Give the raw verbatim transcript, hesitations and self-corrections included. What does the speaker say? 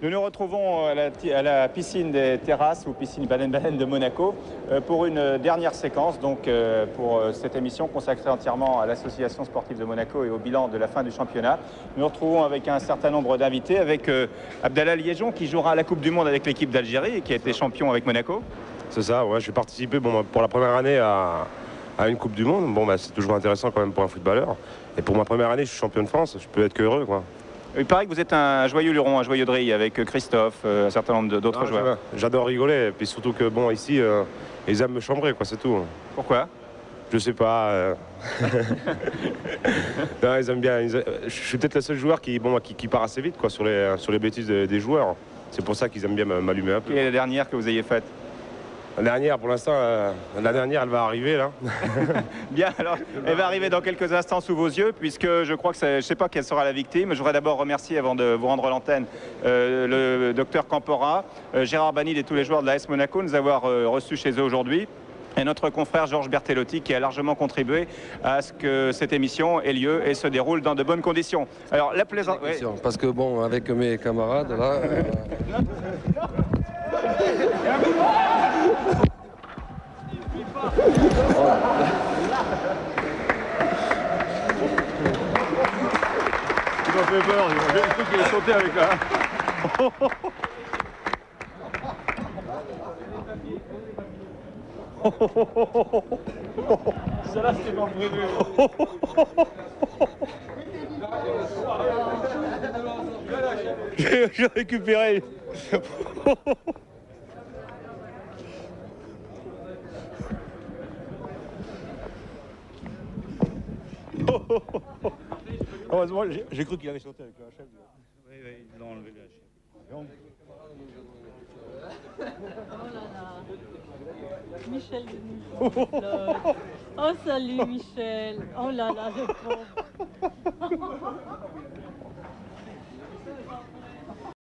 Nous nous retrouvons à la, à la piscine des terrasses ou piscine Baden-Baden de Monaco pour une dernière séquence, donc pour cette émission consacrée entièrement à l'association sportive de Monaco et au bilan de la fin du championnat. Nous nous retrouvons avec un certain nombre d'invités, avec Abdallah Liégeon qui jouera la Coupe du Monde avec l'équipe d'Algérie et qui a été champion avec Monaco. C'est ça, ouais, je vais participer bon, pour la première année à, à une Coupe du Monde. Bon, bah, c'est toujours intéressant quand même pour un footballeur. Et pour ma première année, je suis champion de France, je peux être que heureux, quoi. Il paraît que vous êtes un joyeux luron, un joyeux drille avec Christophe, euh, un certain nombre d'autres joueurs. J'adore rigoler, et puis surtout que bon, ici, euh, ils aiment me chambrer, quoi, c'est tout. Pourquoi? Je sais pas. Euh... non, ils aiment bien. Ils... Je suis peut-être le seul joueur qui, bon, qui, qui part assez vite, quoi, sur les, sur les bêtises des, des joueurs. C'est pour ça qu'ils aiment bien m'allumer un peu. Quelle est la dernière que vous ayez faite? La dernière, pour l'instant, euh, la dernière, elle va arriver là. Bien, alors, elle va arriver dans quelques instants sous vos yeux, puisque je crois que je ne sais pas quelle sera la victime. Je voudrais d'abord remercier, avant de vous rendre l'antenne, euh, le docteur Campora, euh, Gérard Banil et tous les joueurs de l'A S Monaco, nous avoir euh, reçus chez eux aujourd'hui. Et notre confrère Georges Bertellotti qui a largement contribué à ce que cette émission ait lieu et se déroule dans de bonnes conditions. Alors, la plaisante... Ouais. Parce que bon, avec mes camarades, là... Euh... Il m'a fait peur, j'ai cru qu'il allait sauter avec la... Celle-là, c'était pas prévu. J'ai récupéré. Heureusement, j'ai cru qu'il allait sauter avec le H F. Oui, oui, ils l'ont enlevé le H F. Oh là là. Michel de Michel. Oh, salut Michel. Oh là là, le pauvre.